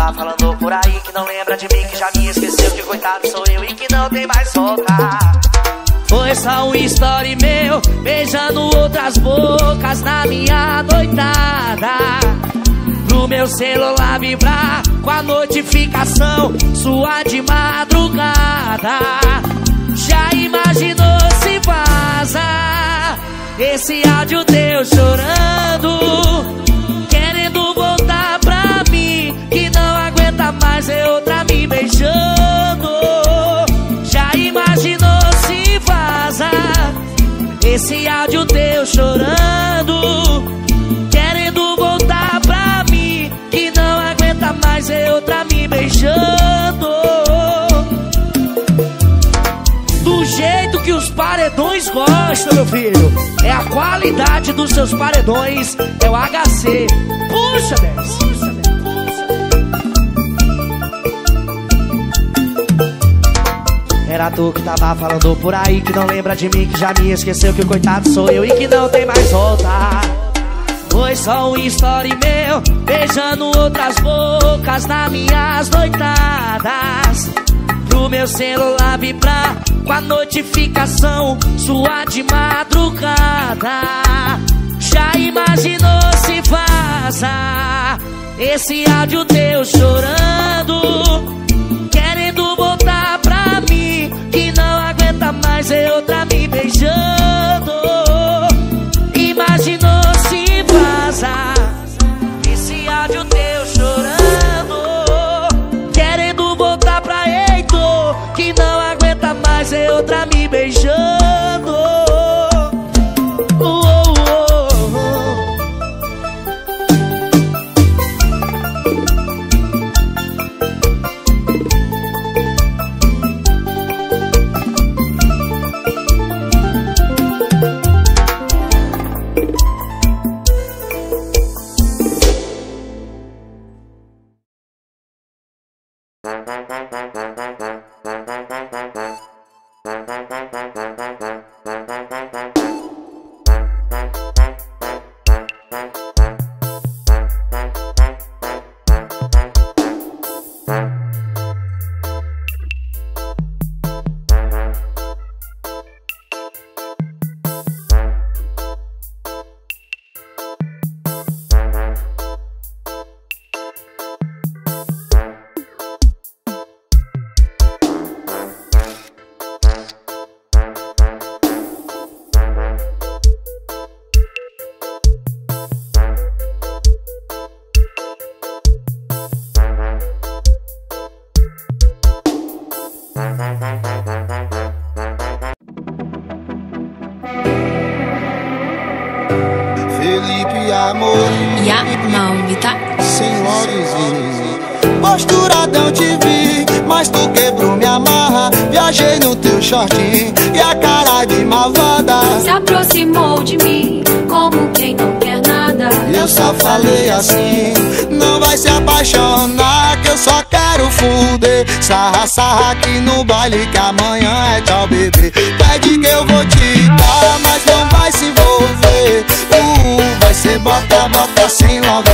tava falando por aí, que não lembra de mim, que já me esqueceu, que coitado sou eu e que não tem mais volta. Foi só um story meu, beijando outras bocas na minha noitada. Pro meu celular vibrar com a notificação sua de madrugada. Já imaginou se vaza esse áudio teu chorando, querendo voltar pra mim, que não aguenta mais ver outra me beijando. Já imaginou se vaza esse áudio teu chorando, querendo voltar pra mim, que não aguenta mais ver outra me beijando. Do jeito que os paredões gostam, meu filho, é a qualidade dos seus paredões, é o HC. Puxa, Dez. Era tu que tava falando por aí, que não lembra de mim, que já me esqueceu, que o coitado sou eu e que não tem mais volta. Foi só um story meu, beijando outras bocas nas minhas noitadas. Pro meu celular vibrar com a notificação sua de madrugada. Já imaginou se vaza esse áudio teu chorando, querendo voltar pra mim, que não aguenta mais ver outra me beijando. Imaginou se vaza esse áudio teu chorando, querendo voltar pra Heitor, que não aguenta mais ver outra me beijando. Felipe Amor, Malvita, senhores, posturadão te vi, mas tu quebrou minha marra. Viajei no teu shortinho e a cara de malvada se aproximou de mim como quem não quer nada. Eu só falei assim, não vai se apaixonar, que eu só quero fuder. Sarra, sarra aqui no baile, que amanhã é tchau, bebê. Pede que eu vou te dar, mas não vai se envolver. Vai ser bota, bota sem logo